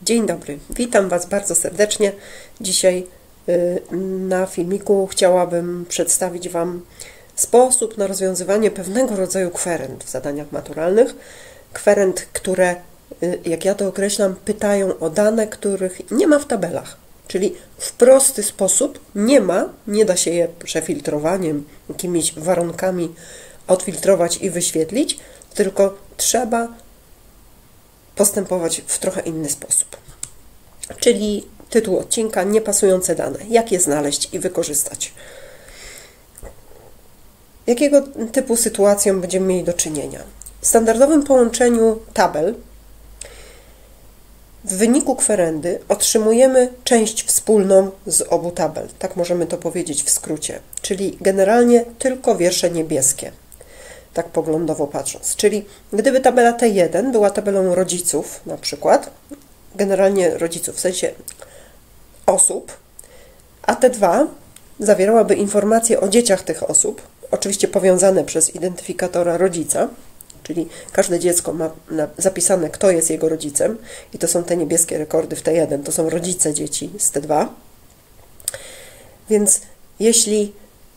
Dzień dobry, witam Was bardzo serdecznie. Dzisiaj na filmiku chciałabym przedstawić Wam sposób na rozwiązywanie pewnego rodzaju kwerend w zadaniach maturalnych. Kwerend, które, jak ja to określam, pytają o dane, których nie ma w tabelach. Czyli w prosty sposób nie da się je przefiltrowaniem, jakimiś warunkami odfiltrować i wyświetlić, tylko trzeba postępować w trochę inny sposób. Czyli tytuł odcinka: niepasujące dane. Jak je znaleźć i wykorzystać? Jakiego typu sytuacją będziemy mieli do czynienia? W standardowym połączeniu tabel w wyniku kwerendy otrzymujemy część wspólną z obu tabel. Tak możemy to powiedzieć w skrócie. Czyli generalnie tylko wiersze niebieskie. Tak poglądowo patrząc. Czyli gdyby tabela T1 była tabelą rodziców, na przykład, generalnie rodziców, w sensie osób, a T2 zawierałaby informacje o dzieciach tych osób, oczywiście powiązane przez identyfikatora rodzica, czyli każde dziecko ma zapisane, kto jest jego rodzicem, i to są te niebieskie rekordy w T1, to są rodzice dzieci z T2. Więc jeśli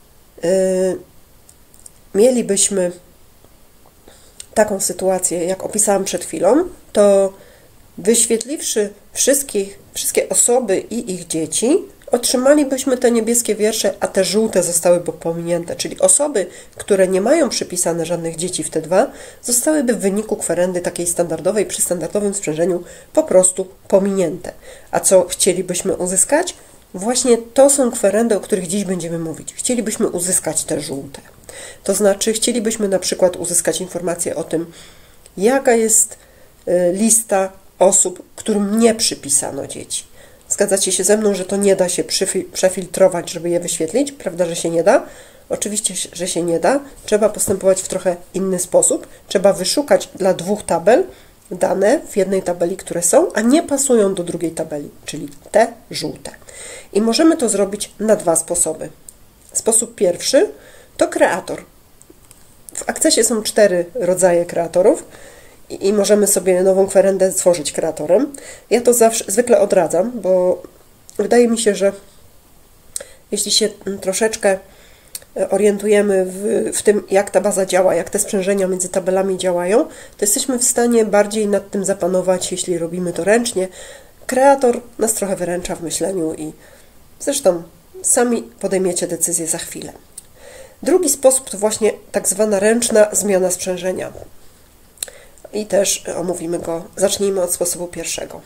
mielibyśmy taką sytuację, jak opisałam przed chwilą, to wyświetliwszy wszystkie osoby i ich dzieci, otrzymalibyśmy te niebieskie wiersze, a te żółte zostałyby pominięte. Czyli osoby, które nie mają przypisane żadnych dzieci w T2, zostałyby w wyniku kwerendy takiej standardowej, przy standardowym sprzężeniu po prostu pominięte. A co chcielibyśmy uzyskać? Właśnie to są kwerendy, o których dziś będziemy mówić. Chcielibyśmy uzyskać te żółte. To znaczy, chcielibyśmy na przykład uzyskać informację o tym, jaka jest lista osób, którym nie przypisano dzieci. Zgadzacie się ze mną, że to nie da się przefiltrować, żeby je wyświetlić? Prawda, że się nie da? Oczywiście, że się nie da. Trzeba postępować w trochę inny sposób. Trzeba wyszukać dla dwóch tabel dane w jednej tabeli, które są, a nie pasują do drugiej tabeli, czyli te żółte. I możemy to zrobić na dwa sposoby. Sposób pierwszy to kreator. W Accessie są 4 rodzaje kreatorów i możemy sobie nową kwerendę stworzyć kreatorem. Ja to zwykle odradzam, bo wydaje mi się, że jeśli się troszeczkę orientujemy w tym, jak ta baza działa, jak te sprzężenia między tabelami działają, to jesteśmy w stanie bardziej nad tym zapanować, jeśli robimy to ręcznie. Kreator nas trochę wyręcza w myśleniu i zresztą sami podejmiecie decyzję za chwilę. Drugi sposób to właśnie tak zwana ręczna zmiana sprzężenia. I też omówimy go. Zacznijmy od sposobu pierwszego.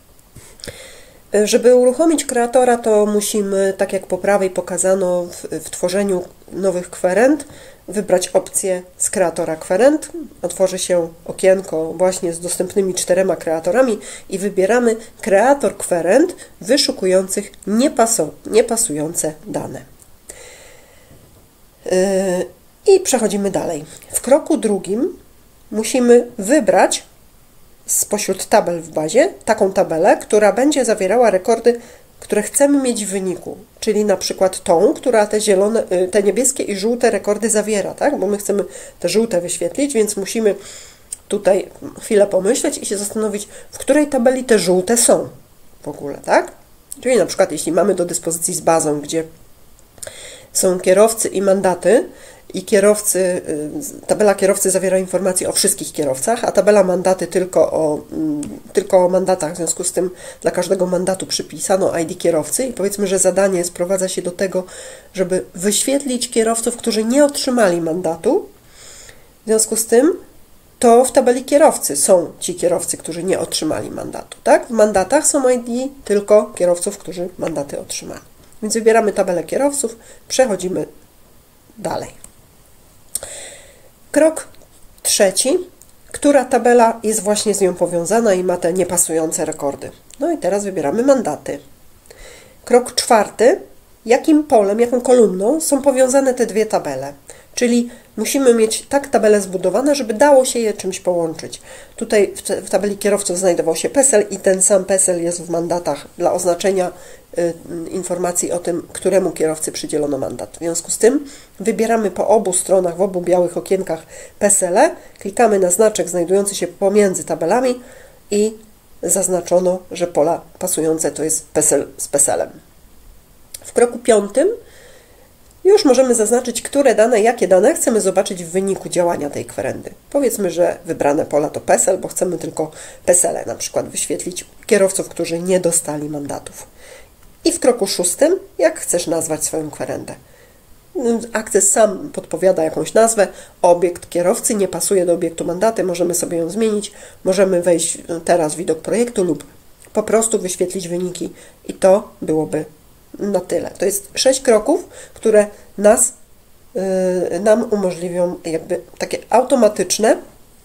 Żeby uruchomić kreatora, to musimy, tak jak po prawej pokazano w tworzeniu nowych kwerend, wybrać opcję z kreatora kwerend. Otworzy się okienko właśnie z dostępnymi 4 kreatorami i wybieramy kreator kwerend wyszukujących niepasujące dane. I przechodzimy dalej. W kroku drugim musimy wybrać spośród tabel w bazie taką tabelę, która będzie zawierała rekordy, które chcemy mieć w wyniku, czyli na przykład tą, która te niebieskie i żółte rekordy zawiera, tak? Bo my chcemy te żółte wyświetlić, więc musimy tutaj chwilę pomyśleć i się zastanowić, w której tabeli te żółte są w ogóle, tak? Czyli na przykład jeśli mamy do dyspozycji z bazą, gdzie są kierowcy i mandaty, i tabela kierowcy zawiera informacje o wszystkich kierowcach, a tabela mandaty tylko o mandatach. W związku z tym dla każdego mandatu przypisano ID kierowcy i powiedzmy, że zadanie sprowadza się do tego, żeby wyświetlić kierowców, którzy nie otrzymali mandatu. W związku z tym to w tabeli kierowcy są ci kierowcy, którzy nie otrzymali mandatu. Tak? W mandatach są ID tylko kierowców, którzy mandaty otrzymali. Więc wybieramy tabelę kierowców, przechodzimy dalej. Krok trzeci, która tabela jest właśnie z nią powiązana i ma te niepasujące rekordy. No i teraz wybieramy mandaty. Krok czwarty, jakim polem, jaką kolumną są powiązane te dwie tabele. Czyli musimy mieć tak tabelę zbudowane, żeby dało się je czymś połączyć. Tutaj w tabeli kierowców znajdował się PESEL i ten sam PESEL jest w mandatach dla oznaczenia informacji o tym, któremu kierowcy przydzielono mandat. W związku z tym wybieramy po obu stronach, w obu białych okienkach PESEL-e, klikamy na znaczek znajdujący się pomiędzy tabelami i zaznaczono, że pola pasujące to jest PESEL z PESEL-em. W kroku 5 już możemy zaznaczyć, które dane, jakie dane chcemy zobaczyć w wyniku działania tej kwerendy. Powiedzmy, że wybrane pola to PESEL, bo chcemy tylko PESEL-e na przykład wyświetlić kierowców, którzy nie dostali mandatów. I w kroku 6, jak chcesz nazwać swoją kwerendę. Akces sam podpowiada jakąś nazwę, obiekt kierowcy nie pasuje do obiektu mandaty, możemy sobie ją zmienić, możemy wejść teraz w widok projektu lub po prostu wyświetlić wyniki i to byłoby na tyle. To jest 6 kroków, które nam umożliwią jakby takie automatyczne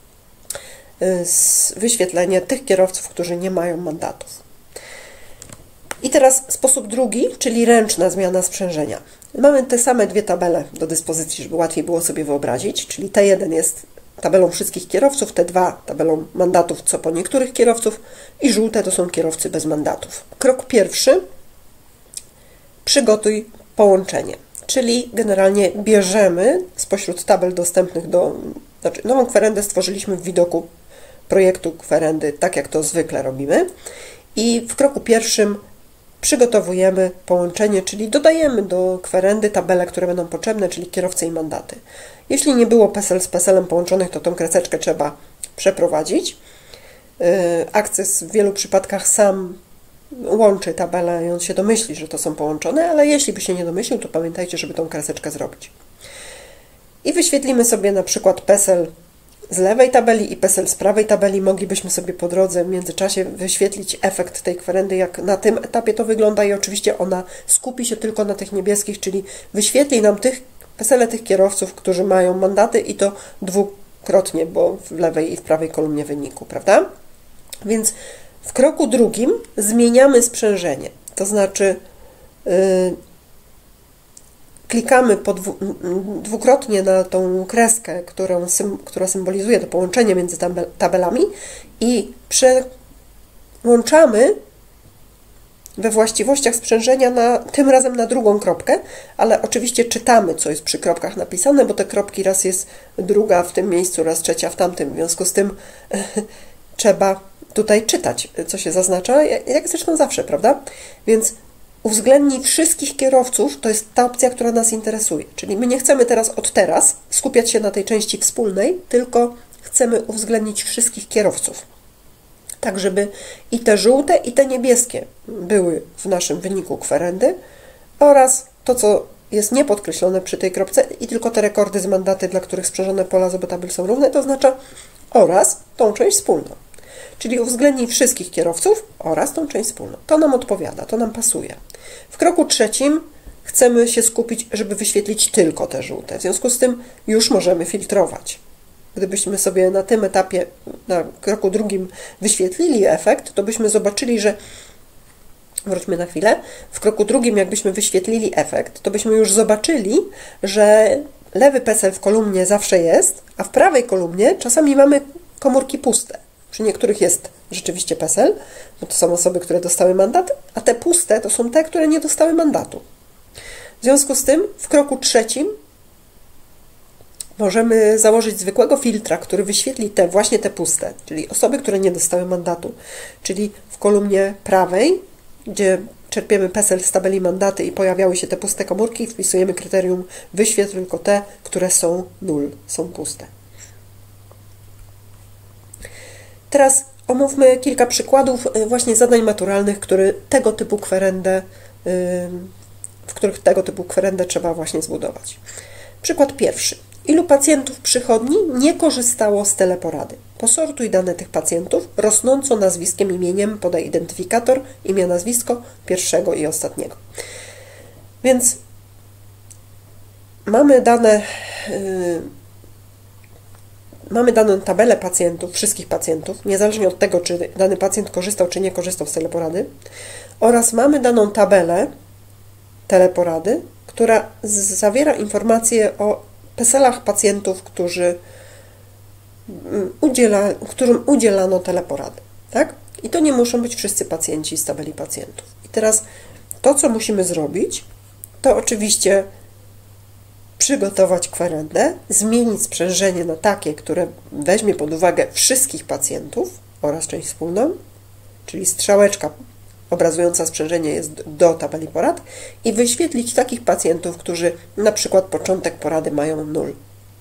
wyświetlenie tych kierowców, którzy nie mają mandatów. I teraz sposób drugi, czyli ręczna zmiana sprzężenia. Mamy te same dwie tabele do dyspozycji, żeby łatwiej było sobie wyobrazić, czyli T1 jest tabelą wszystkich kierowców, T2 tabelą mandatów co po niektórych kierowców i żółte to są kierowcy bez mandatów. Krok pierwszy, przygotuj połączenie, czyli generalnie bierzemy spośród tabel dostępnych nową kwerendę stworzyliśmy w widoku projektu kwerendy, tak jak to zwykle robimy i w kroku pierwszym przygotowujemy połączenie, czyli dodajemy do kwerendy tabele, które będą potrzebne, czyli kierowcy i mandaty. Jeśli nie było PESEL z PESEL-em połączonych, to tą kreseczkę trzeba przeprowadzić. Akces w wielu przypadkach sam łączy tabele i on się domyśli, że to są połączone, ale jeśli by się nie domyślił, to pamiętajcie, żeby tą kreseczkę zrobić. I wyświetlimy sobie na przykład PESEL z lewej tabeli i PESEL z prawej tabeli. Moglibyśmy sobie po drodze w międzyczasie wyświetlić efekt tej kwerendy, jak na tym etapie to wygląda i oczywiście ona skupi się tylko na tych niebieskich, czyli wyświetli nam PESEL-e tych kierowców, którzy mają mandaty i to dwukrotnie, bo w lewej i w prawej kolumnie wyniku, prawda? Więc w kroku drugim zmieniamy sprzężenie, to znaczy klikamy dwukrotnie na tą kreskę, która symbolizuje to połączenie między tabelami i przełączamy we właściwościach sprzężenia tym razem na drugą kropkę, ale oczywiście czytamy, co jest przy kropkach napisane, bo te kropki raz jest druga w tym miejscu, raz trzecia w tamtym, w związku z tym trzeba tutaj czytać, co się zaznacza, jak zresztą zawsze, prawda? Więc uwzględnij wszystkich kierowców, to jest ta opcja, która nas interesuje. Czyli my nie chcemy od teraz skupiać się na tej części wspólnej, tylko chcemy uwzględnić wszystkich kierowców. Tak, żeby i te żółte, i te niebieskie były w naszym wyniku kwerendy oraz to, co jest niepodkreślone przy tej kropce i tylko te rekordy z mandaty, dla których sprzężone pola z obu tabel są równe, to oznacza oraz tą część wspólną. Czyli uwzględnij wszystkich kierowców oraz tą część wspólną. To nam odpowiada, to nam pasuje. W kroku trzecim chcemy się skupić, żeby wyświetlić tylko te żółte. W związku z tym już możemy filtrować. Gdybyśmy sobie na tym etapie, na kroku drugim wyświetlili efekt, to byśmy zobaczyli, że wróćmy na chwilę. W kroku drugim, jakbyśmy wyświetlili efekt, to byśmy już zobaczyli, że lewy PESEL w kolumnie zawsze jest, a w prawej kolumnie czasami mamy komórki puste. Przy niektórych jest rzeczywiście PESEL, bo to są osoby, które dostały mandat, a te puste to są te, które nie dostały mandatu. W związku z tym w kroku trzecim możemy założyć zwykłego filtra, który wyświetli właśnie te puste, czyli osoby, które nie dostały mandatu. Czyli w kolumnie prawej, gdzie czerpiemy PESEL z tabeli mandaty i pojawiały się te puste komórki, wpisujemy kryterium wyświetl tylko te, które są null, są puste. Teraz omówmy kilka przykładów właśnie zadań maturalnych, w których tego typu kwerendę trzeba właśnie zbudować. Przykład pierwszy. Ilu pacjentów przychodni nie korzystało z teleporady? Posortuj dane tych pacjentów rosnąco nazwiskiem, imieniem, podaj identyfikator, imię, nazwisko pierwszego i ostatniego. Więc mamy daną tabelę pacjentów, wszystkich pacjentów, niezależnie od tego, czy dany pacjent korzystał, czy nie korzystał z teleporady, oraz mamy daną tabelę teleporady, która zawiera informacje o PESEL-ach pacjentów, którym udzielano teleporady. Tak? I to nie muszą być wszyscy pacjenci z tabeli pacjentów. I teraz to, co musimy zrobić, to oczywiście przygotować kwerendę, zmienić sprzężenie na takie, które weźmie pod uwagę wszystkich pacjentów oraz część wspólną czyli strzałeczka obrazująca sprzężenie jest do tabeli porad i wyświetlić takich pacjentów, którzy na przykład początek porady mają 0.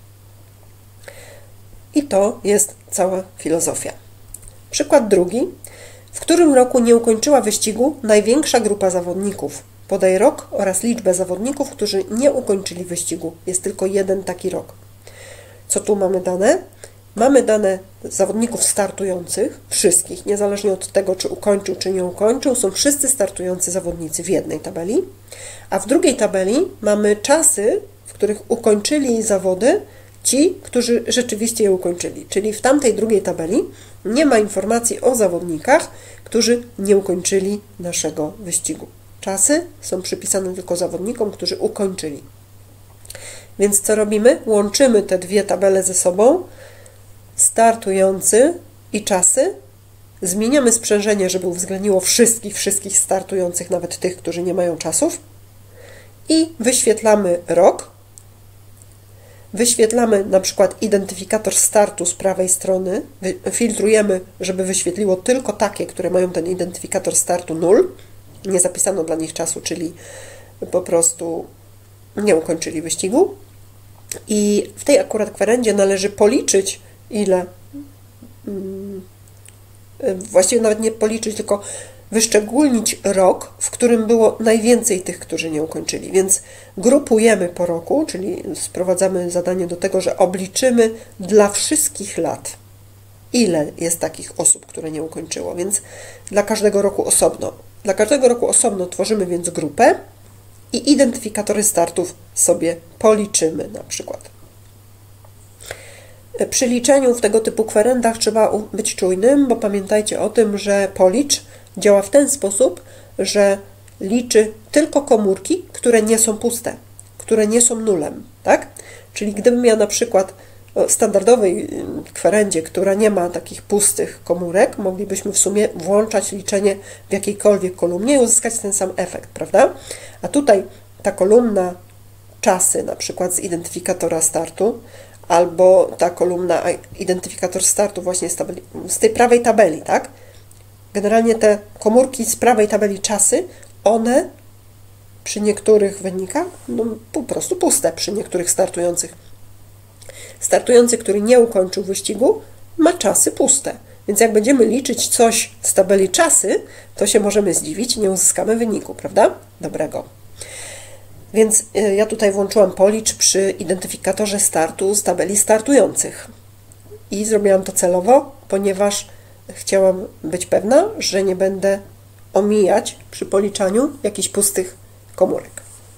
I to jest cała filozofia. Przykład drugi. W którym roku nie ukończyła wyścigu największa grupa zawodników? Podaj rok oraz liczbę zawodników, którzy nie ukończyli wyścigu. Jest tylko jeden taki rok. Co tu mamy dane? Mamy dane zawodników startujących, wszystkich, niezależnie od tego, czy ukończył, czy nie ukończył. Są wszyscy startujący zawodnicy w jednej tabeli. A w drugiej tabeli mamy czasy, w których ukończyli zawody ci, którzy rzeczywiście je ukończyli. Czyli w tamtej drugiej tabeli nie ma informacji o zawodnikach, którzy nie ukończyli naszego wyścigu. Czasy są przypisane tylko zawodnikom, którzy ukończyli. Więc co robimy? Łączymy te dwie tabele ze sobą, startujący i czasy. Zmieniamy sprzężenie, żeby uwzględniło wszystkich startujących, nawet tych, którzy nie mają czasów. I wyświetlamy rok. Wyświetlamy na przykład identyfikator startu z prawej strony. Filtrujemy, żeby wyświetliło tylko takie, które mają ten identyfikator startu 0. Nie zapisano dla nich czasu, czyli po prostu nie ukończyli wyścigu. I w tej akurat kwerendzie należy policzyć, ile, właściwie nawet nie policzyć, tylko wyszczególnić rok, w którym było najwięcej tych, którzy nie ukończyli. Więc grupujemy po roku, czyli sprowadzamy zadanie do tego, że obliczymy dla wszystkich lat, ile jest takich osób, które nie ukończyło. Więc dla każdego roku osobno. Dla każdego roku osobno tworzymy więc grupę i identyfikatory startów sobie policzymy na przykład. Przy liczeniu w tego typu kwerendach trzeba być czujnym, bo pamiętajcie o tym, że policz działa w ten sposób, że liczy tylko komórki, które nie są puste, które nie są nulem, tak? Czyli gdybym miała na przykład w standardowej kwerendzie, która nie ma takich pustych komórek, moglibyśmy w sumie włączać liczenie w jakiejkolwiek kolumnie i uzyskać ten sam efekt, prawda? A tutaj ta kolumna czasy, na przykład z identyfikatora startu, albo ta kolumna identyfikator startu właśnie z tej prawej tabeli, tak? Generalnie te komórki z prawej tabeli czasy, one przy niektórych wynikach po prostu puste, przy niektórych startujących. Startujący, który nie ukończył wyścigu, ma czasy puste. Więc jak będziemy liczyć coś z tabeli czasy, to się możemy zdziwić, nie uzyskamy wyniku, prawda? Dobrego. Więc ja tutaj włączyłam policz przy identyfikatorze startu z tabeli startujących. I zrobiłam to celowo, ponieważ chciałam być pewna, że nie będę omijać przy policzaniu jakichś pustych komórek.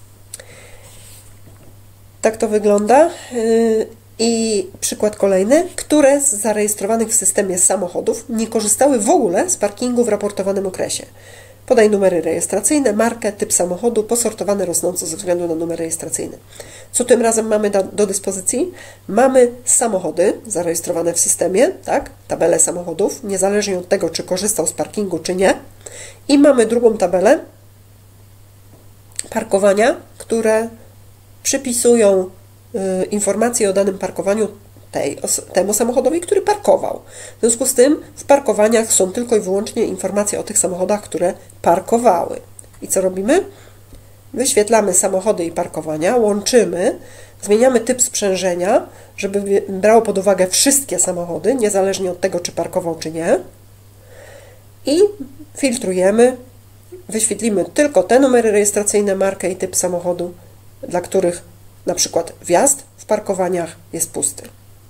Tak to wygląda. I przykład kolejny. Które z zarejestrowanych w systemie samochodów nie korzystały w ogóle z parkingu w raportowanym okresie? Podaj numery rejestracyjne, markę, typ samochodu, posortowane rosnąco ze względu na numer rejestracyjny. Co tym razem mamy do dyspozycji? Mamy samochody zarejestrowane w systemie, tak? Tabelę samochodów, niezależnie od tego, czy korzystał z parkingu, czy nie. I mamy drugą tabelę parkowania, które przypisują informacje o danym parkowaniu temu samochodowi, który parkował. W związku z tym w parkowaniach są tylko i wyłącznie informacje o tych samochodach, które parkowały. I co robimy? Wyświetlamy samochody i parkowania, łączymy, zmieniamy typ sprzężenia, żeby brało pod uwagę wszystkie samochody, niezależnie od tego, czy parkował, czy nie. I filtrujemy, wyświetlimy tylko te numery rejestracyjne, markę i typ samochodu, dla których na przykład wjazd w parkowaniach jest pusty.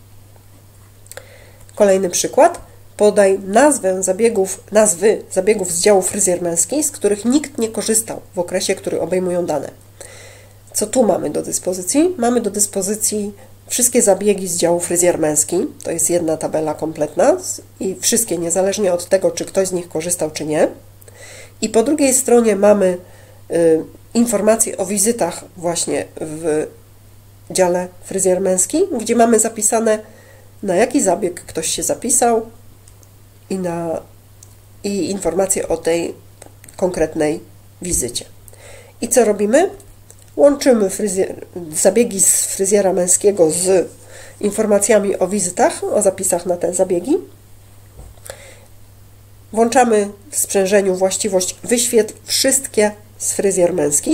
Kolejny przykład. Podaj nazwy zabiegów z działu fryzjer męski, z których nikt nie korzystał w okresie, który obejmują dane. Co tu mamy do dyspozycji? Mamy do dyspozycji wszystkie zabiegi z działu fryzjer męski. To jest jedna tabela kompletna i wszystkie, niezależnie od tego, czy ktoś z nich korzystał, czy nie. I po drugiej stronie mamy informacje o wizytach właśnie w dziale fryzjer męski, gdzie mamy zapisane, na jaki zabieg ktoś się zapisał i informacje o tej konkretnej wizycie. I co robimy? Łączymy zabiegi z fryzjera męskiego z informacjami o wizytach, o zapisach na te zabiegi włączamy w sprzężeniu właściwość wyświetl wszystkie z fryzjer męski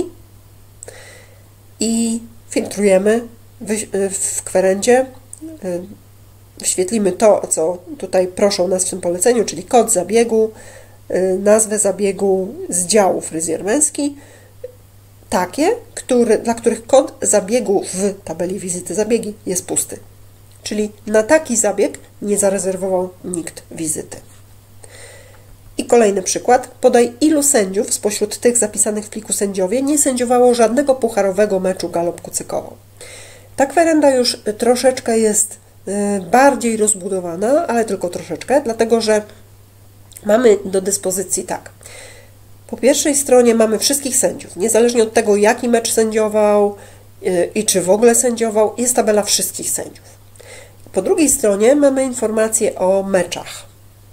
i filtrujemy w kwerendzie. Wyświetlimy to, o co tutaj proszą nas w tym poleceniu, czyli kod zabiegu, nazwę zabiegu z działu fryzjer męski, takie, dla których kod zabiegu w tabeli wizyty zabiegi jest pusty. Czyli na taki zabieg nie zarezerwował nikt wizyty. I kolejny przykład. Podaj, ilu sędziów spośród tych zapisanych w pliku sędziowie nie sędziowało żadnego pucharowego meczu Galop Kucykowo. Ta kwerenda już troszeczkę jest bardziej rozbudowana, ale tylko troszeczkę, dlatego że mamy do dyspozycji tak. Po pierwszej stronie mamy wszystkich sędziów, niezależnie od tego, jaki mecz sędziował i czy w ogóle sędziował, jest tabela wszystkich sędziów. Po drugiej stronie mamy informacje o meczach.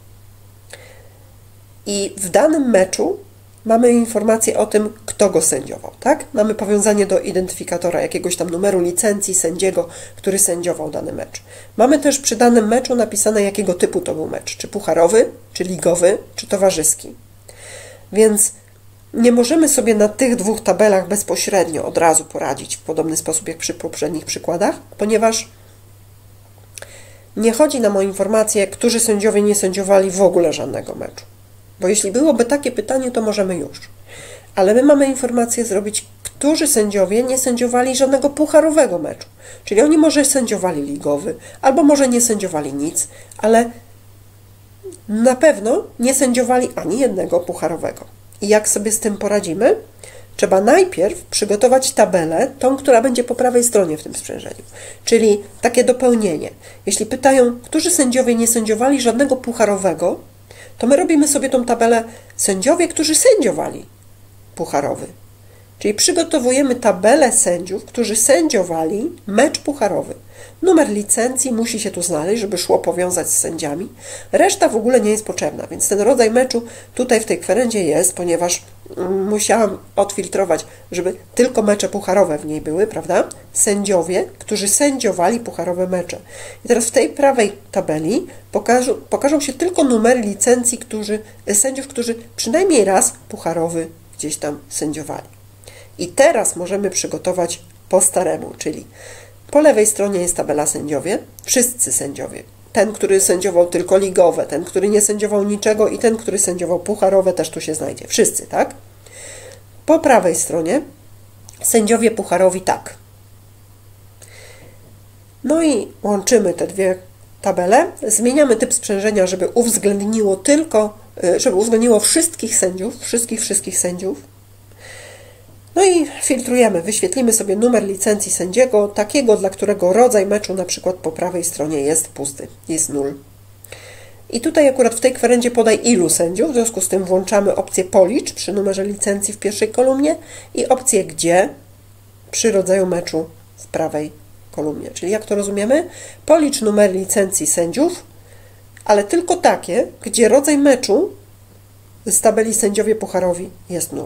I w danym meczu mamy informację o tym, kto go sędziował, tak? Mamy powiązanie do identyfikatora jakiegoś tam numeru licencji sędziego, który sędziował dany mecz. Mamy też przy danym meczu napisane, jakiego typu to był mecz, czy pucharowy, czy ligowy, czy towarzyski. Więc nie możemy sobie na tych dwóch tabelach bezpośrednio od razu poradzić w podobny sposób jak przy poprzednich przykładach, ponieważ nie chodzi nam o informację, którzy sędziowie nie sędziowali w ogóle żadnego meczu. Bo jeśli byłoby takie pytanie, to możemy już. Ale my mamy informację zrobić, którzy sędziowie nie sędziowali żadnego pucharowego meczu. Czyli oni może sędziowali ligowy, albo może nie sędziowali nic, ale na pewno nie sędziowali ani jednego pucharowego. I jak sobie z tym poradzimy? Trzeba najpierw przygotować tabelę, tą, która będzie po prawej stronie w tym sprzężeniu. Czyli takie dopełnienie. Jeśli pytają, którzy sędziowie nie sędziowali żadnego pucharowego, to my robimy sobie tą tabelę sędziowie, którzy sędziowali pucharowy. Czyli przygotowujemy tabelę sędziów, którzy sędziowali mecz pucharowy. Numer licencji musi się tu znaleźć, żeby szło powiązać z sędziami. Reszta w ogóle nie jest potrzebna, więc ten rodzaj meczu tutaj w tej kwerendzie jest, ponieważ musiałam odfiltrować, żeby tylko mecze pucharowe w niej były, prawda? Sędziowie, którzy sędziowali pucharowe mecze. I teraz w tej prawej tabeli pokażą się tylko numery licencji sędziów, którzy przynajmniej raz pucharowy gdzieś tam sędziowali. I teraz możemy przygotować po staremu, czyli po lewej stronie jest tabela sędziowie, wszyscy sędziowie. Ten, który sędziował tylko ligowe, ten, który nie sędziował niczego i ten, który sędziował pucharowe, też tu się znajdzie. Wszyscy, tak? Po prawej stronie sędziowie pucharowi tak. No i łączymy te dwie tabele, zmieniamy typ sprzężenia, żeby uwzględniło wszystkich sędziów, wszystkich sędziów. No i filtrujemy, wyświetlimy sobie numer licencji sędziego, takiego, dla którego rodzaj meczu na przykład po prawej stronie jest pusty, jest 0. I tutaj akurat w tej kwerendzie podaj ilu sędziów, w związku z tym włączamy opcję policz przy numerze licencji w pierwszej kolumnie i opcję gdzie przy rodzaju meczu w prawej kolumnie. Czyli jak to rozumiemy? Policz numer licencji sędziów, ale tylko takie, gdzie rodzaj meczu z tabeli sędziowie pucharowi jest 0.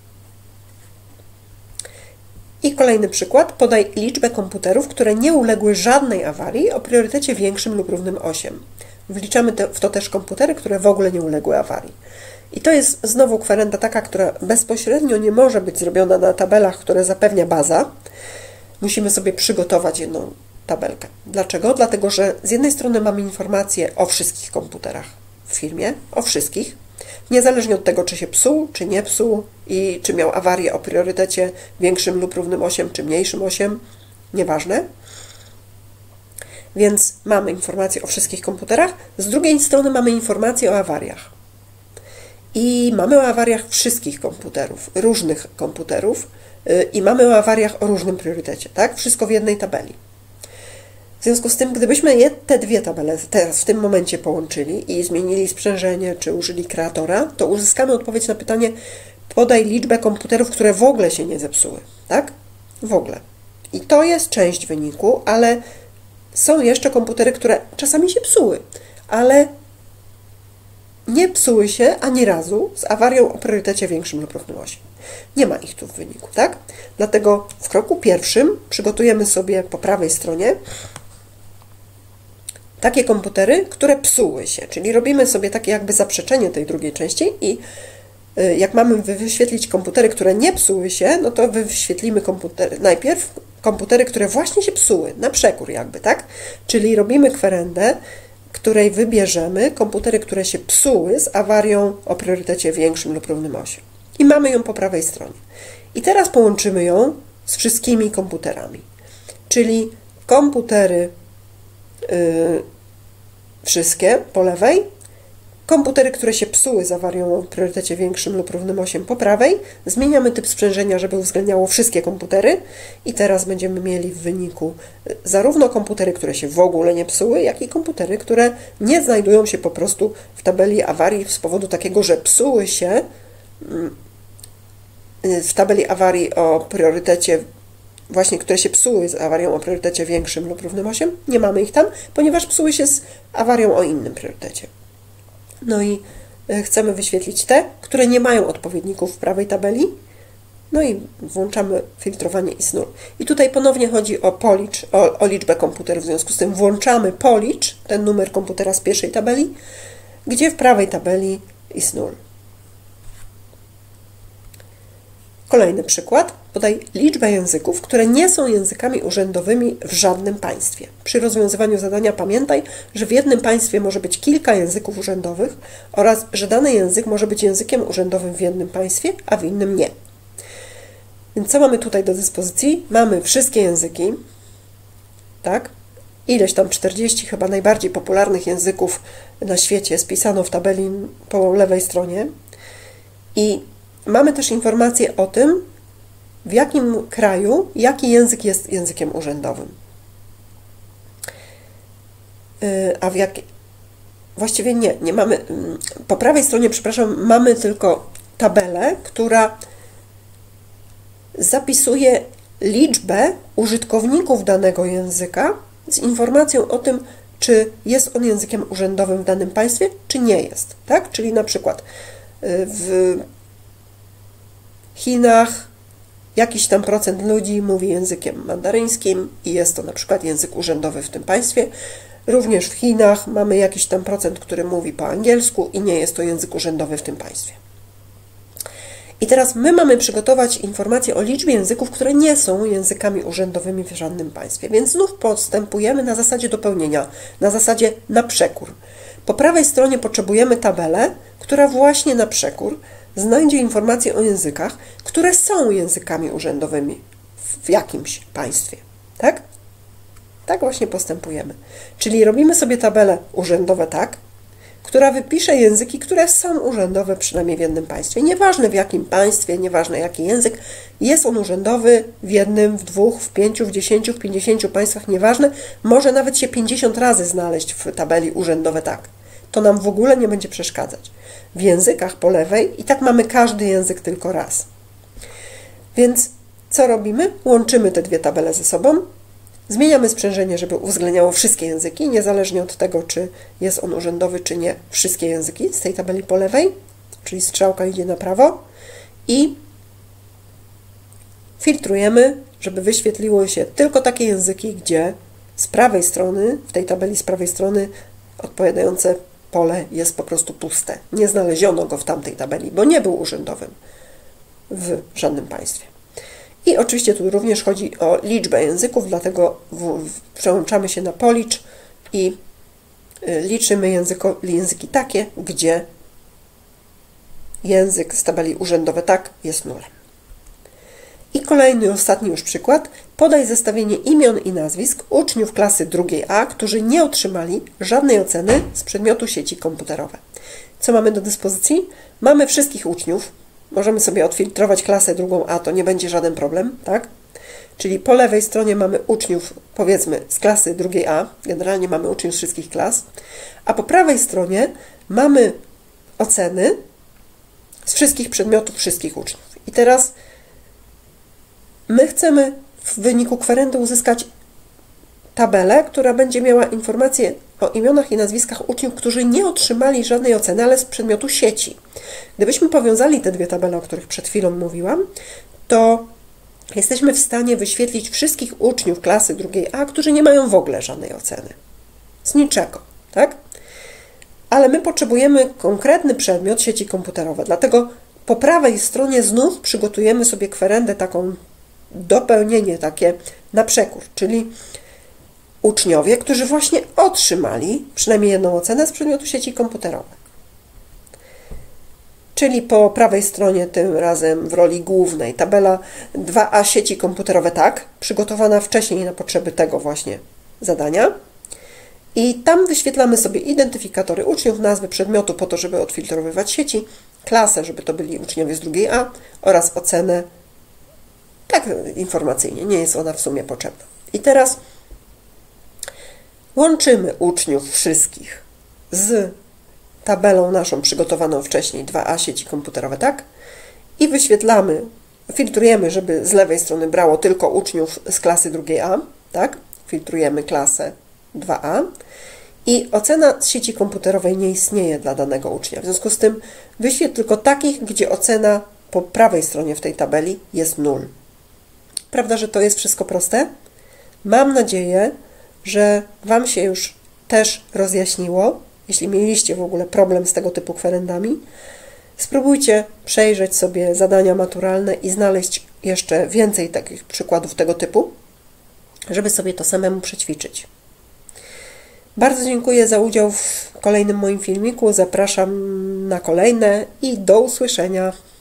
I kolejny przykład. Podaj liczbę komputerów, które nie uległy żadnej awarii o priorytecie większym lub równym 8. Wliczamy w to też komputery, które w ogóle nie uległy awarii. I to jest znowu kwerenda taka, która bezpośrednio nie może być zrobiona na tabelach, które zapewnia baza. Musimy sobie przygotować jedną tabelkę. Dlaczego? Dlatego, że z jednej strony mamy informacje o wszystkich komputerach w firmie, o wszystkich, niezależnie od tego, czy się psuł, czy nie psuł i czy miał awarię o priorytecie większym lub równym 8, czy mniejszym 8, nieważne. Więc mamy informacje o wszystkich komputerach. Z drugiej strony mamy informacje o awariach. I mamy o awariach wszystkich komputerów, różnych komputerów i mamy o awariach o różnym priorytecie, tak? Wszystko w jednej tabeli. W związku z tym, gdybyśmy te dwie tabele teraz w tym momencie połączyli i zmienili sprzężenie, czy użyli kreatora, to uzyskamy odpowiedź na pytanie: podaj liczbę komputerów, które w ogóle się nie zepsuły, tak? W ogóle. I to jest część wyniku, ale są jeszcze komputery, które czasami się psuły, ale nie psuły się ani razu z awarią o priorytecie większym lub równym 8. Nie ma ich tu w wyniku, tak? Dlatego w kroku pierwszym przygotujemy sobie po prawej stronie takie komputery, które psuły się, czyli robimy sobie takie jakby zaprzeczenie tej drugiej części i jak mamy wyświetlić komputery, które nie psuły się, no to wyświetlimy najpierw komputery, które właśnie się psuły, na przekór jakby, tak? Czyli robimy kwerendę, której wybierzemy komputery, które się psuły z awarią o priorytecie większym lub równym 8. I mamy ją po prawej stronie. I teraz połączymy ją z wszystkimi komputerami. Czyli komputery wszystkie po lewej, komputery, które się psuły z awarią o priorytecie większym lub równym 8 po prawej. Zmieniamy typ sprzężenia, żeby uwzględniało wszystkie komputery i teraz będziemy mieli w wyniku zarówno komputery, które się w ogóle nie psuły, jak i komputery, które nie znajdują się po prostu w tabeli awarii z powodu takiego, że psuły się w tabeli awarii o priorytecie właśnie, które się psuły z awarią o priorytecie większym lub równym 8. Nie mamy ich tam, ponieważ psuły się z awarią o innym priorytecie. No i chcemy wyświetlić te, które nie mają odpowiedników w prawej tabeli. No i włączamy filtrowanie ISNUL. I tutaj ponownie chodzi o policz, o liczbę komputerów. W związku z tym włączamy policz, ten numer komputera z pierwszej tabeli, gdzie w prawej tabeli ISNUL. Kolejny przykład. Podaj liczbę języków, które nie są językami urzędowymi w żadnym państwie. Przy rozwiązywaniu zadania pamiętaj, że w jednym państwie może być kilka języków urzędowych oraz, że dany język może być językiem urzędowym w jednym państwie, a w innym nie. Więc co mamy tutaj do dyspozycji? Mamy wszystkie języki, tak? Ileś tam 40 chyba najbardziej popularnych języków na świecie spisano w tabeli po lewej stronie i mamy też informacje o tym, w jakim kraju jaki język jest językiem urzędowym. A w jakim... Właściwie nie mamy... Po prawej stronie, przepraszam, mamy tylko tabelę, która zapisuje liczbę użytkowników danego języka z informacją o tym, czy jest on językiem urzędowym w danym państwie, czy nie jest. Tak? Czyli na przykład w Chinach jakiś tam procent ludzi mówi językiem mandaryńskim i jest to na przykład język urzędowy w tym państwie. Również w Chinach mamy jakiś tam procent, który mówi po angielsku i nie jest to język urzędowy w tym państwie. I teraz my mamy przygotować informacje o liczbie języków, które nie są językami urzędowymi w żadnym państwie. Więc znów postępujemy na zasadzie dopełnienia, na zasadzie na przekór. Po prawej stronie potrzebujemy tabelę, która właśnie na przekór znajdzie informacje o językach, które są językami urzędowymi w jakimś państwie. Tak? Tak właśnie postępujemy. Czyli robimy sobie tabelę urzędowe tak, która wypisze języki, które są urzędowe przynajmniej w jednym państwie. Nieważne w jakim państwie, nieważne jaki język, jest on urzędowy w jednym, w dwóch, w 5, w 10, w 50 państwach, nieważne. Może nawet się 50 razy znaleźć w tabeli urzędowe tak. To nam w ogóle nie będzie przeszkadzać. W językach po lewej i tak mamy każdy język tylko raz. Więc co robimy? Łączymy te dwie tabele ze sobą. Zmieniamy sprzężenie, żeby uwzględniało wszystkie języki, niezależnie od tego, czy jest on urzędowy, czy nie. Wszystkie języki z tej tabeli po lewej, czyli strzałka idzie na prawo i filtrujemy, żeby wyświetliły się tylko takie języki, gdzie z prawej strony, w tej tabeli z prawej strony odpowiadające pole jest po prostu puste. Nie znaleziono go w tamtej tabeli, bo nie był urzędowym w żadnym państwie. I oczywiście tu również chodzi o liczbę języków, dlatego przełączamy się na policz i liczymy języki takie, gdzie język z tabeli urzędowe tak jest nulem. I kolejny, ostatni już przykład. Podaj zestawienie imion i nazwisk uczniów klasy drugiej A, którzy nie otrzymali żadnej oceny z przedmiotu sieci komputerowe. Co mamy do dyspozycji? Mamy wszystkich uczniów. Możemy sobie odfiltrować klasę drugą A, to nie będzie żaden problem, tak? Czyli po lewej stronie mamy uczniów, powiedzmy, z klasy drugiej A. Generalnie mamy uczniów z wszystkich klas. A po prawej stronie mamy oceny z wszystkich przedmiotów wszystkich uczniów. I teraz my chcemy w wyniku kwerendy uzyskać tabelę, która będzie miała informacje o imionach i nazwiskach uczniów, którzy nie otrzymali żadnej oceny, ale z przedmiotu sieci. Gdybyśmy powiązali te dwie tabele, o których przed chwilą mówiłam, to jesteśmy w stanie wyświetlić wszystkich uczniów klasy drugiej A, którzy nie mają w ogóle żadnej oceny z niczego, tak? Ale my potrzebujemy konkretny przedmiot, sieci komputerowe, dlatego po prawej stronie znów przygotujemy sobie kwerendę, taką dopełnienie takie na przekór, czyli uczniowie, którzy właśnie otrzymali przynajmniej jedną ocenę z przedmiotu sieci komputerowe. Czyli po prawej stronie tym razem w roli głównej tabela 2A sieci komputerowe, tak, przygotowana wcześniej na potrzeby tego właśnie zadania. I tam wyświetlamy sobie identyfikatory uczniów, nazwy przedmiotu po to, żeby odfiltrowywać sieci, klasę, żeby to byli uczniowie z drugiej A oraz ocenę, tak informacyjnie, nie jest ona w sumie potrzebna. I teraz łączymy uczniów wszystkich z tabelą naszą przygotowaną wcześniej, 2A sieci komputerowe, tak? I wyświetlamy, filtrujemy, żeby z lewej strony brało tylko uczniów z klasy drugiej A, tak? Filtrujemy klasę 2A i ocena z sieci komputerowej nie istnieje dla danego ucznia. W związku z tym wyświetl tylko takich, gdzie ocena po prawej stronie w tej tabeli jest 0. Prawda, że to jest wszystko proste? Mam nadzieję, że Wam się już też rozjaśniło. Jeśli mieliście w ogóle problem z tego typu kwerendami, spróbujcie przejrzeć sobie zadania maturalne i znaleźć jeszcze więcej takich przykładów tego typu, żeby sobie to samemu przećwiczyć. Bardzo dziękuję za udział w kolejnym moim filmiku. Zapraszam na kolejne i do usłyszenia.